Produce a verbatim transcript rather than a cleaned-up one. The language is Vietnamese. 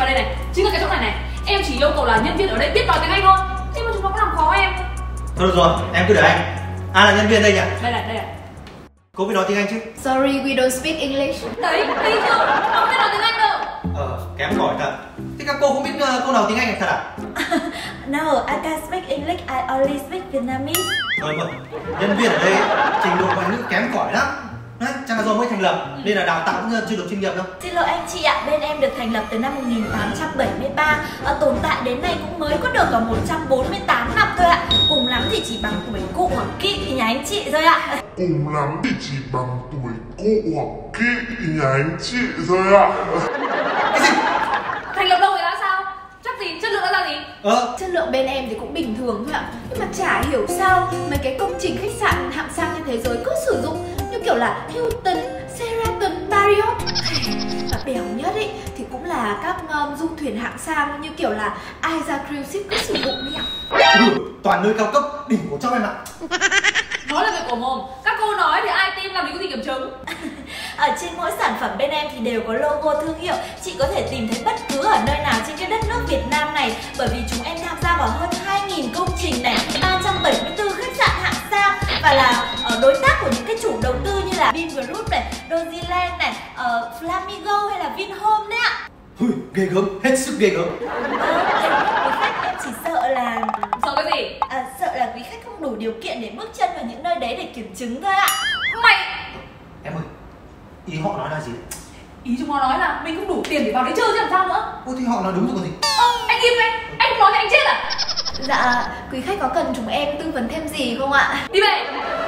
vào đây này, chính là cái chỗ này này. Em chỉ yêu cầu là nhân viên ở đây biết nói tiếng Anh thôi, nhưng mà chúng nó có làm khó em. Thôi được rồi, em cứ để anh. Ai là nhân viên đây nhỉ? Đây này, đây này. Cô biết nói tiếng Anh chứ? Sorry, we don't speak English. Đấy, thấy chưa? Không biết nói tiếng Anh đâu. Ờ, kém cỏi thật. Thế các cô không biết uh, câu nào tiếng Anh này thật à? No, I can't speak English, I only speak Vietnamese. Vâng vâng, nhân viên ở đây trình độ ngoại ngữ kém cỏi lắm. Đấy, chắc là do mới thành lập nên là đào tạo cũng chưa được chuyên nghiệp đâu. Xin lỗi anh chị ạ, bên em được thành lập từ năm một nghìn tám trăm bảy mươi ba, à, tồn tại đến nay cũng mới có được ở một trăm bốn mươi tám năm thôi ạ. Cùng lắm thì chỉ bằng tuổi cụ hoặc kỵ nhà anh chị thôi ạ. Cùng lắm thì chỉ bằng tuổi cụ hoặc kỵ nhà anh chị thôi ạ. Cái gì? Thành lập lâu rồi đã sao? Chắc gì, chất lượng đã ra gì? Ờ, Chất lượng bên em thì cũng bình thường thôi ạ. Nhưng mà chả hiểu sao mấy cái công trình khách sạn hạng sang trên thế giới cứ sử dụng như kiểu là Hilton, Sheraton, Marriott. Và bèo nhất ý thì cũng là các um, du thuyền hạng sang như kiểu là Aiza Cruise Ship cứ sử dụng đi ạ. ừ, toàn nơi cao cấp đỉnh của trong em ạ. Nói là việc của mồm, các cô nói thì ai tin, làm gì có gì kiểm chứng. Ở trên mỗi sản phẩm bên em thì đều có logo thương hiệu. Chị có thể tìm thấy bất cứ ở nơi nào trên cái đất nước Việt Nam này. Bởi vì chúng em tham gia vào hơn hai nghìn công trình này, ba trăm bảy mươi tư khách sạn hạng sang. Và là uh, đối tác của những cái chủ đầu tư như là Vingroup này, Doziland này, uh, Flamingo hay là Vinhome đấy ạ. Ui, ghê gớm, hết sức ghê gớm. Ờ, quý khách em chỉ sợ là Sợ cái gì? à, sợ là quý khách không đủ điều kiện để bước chân vào những nơi đấy để kiểm chứng thôi ạ. Mày! Em ơi, ý họ nói là gì? Ý chúng nó nói là mình không đủ tiền để vào đấy chơi chứ làm sao nữa. Ô thì họ nói đúng rồi còn gì. Ơ, anh im đi, anh không nói thì anh chết à? Dạ, quý khách có cần chúng em tư vấn thêm gì không ạ? Đi về!